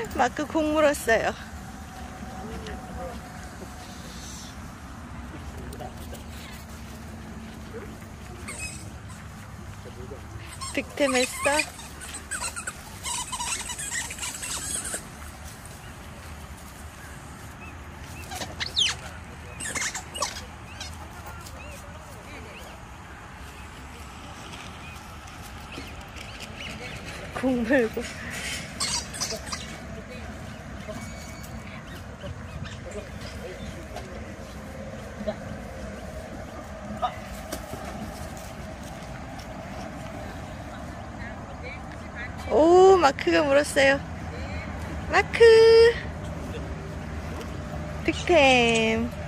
마크 공 물었어요. 득템했어? 공 물고. 오, 마크가 물었어요. 마크 득템.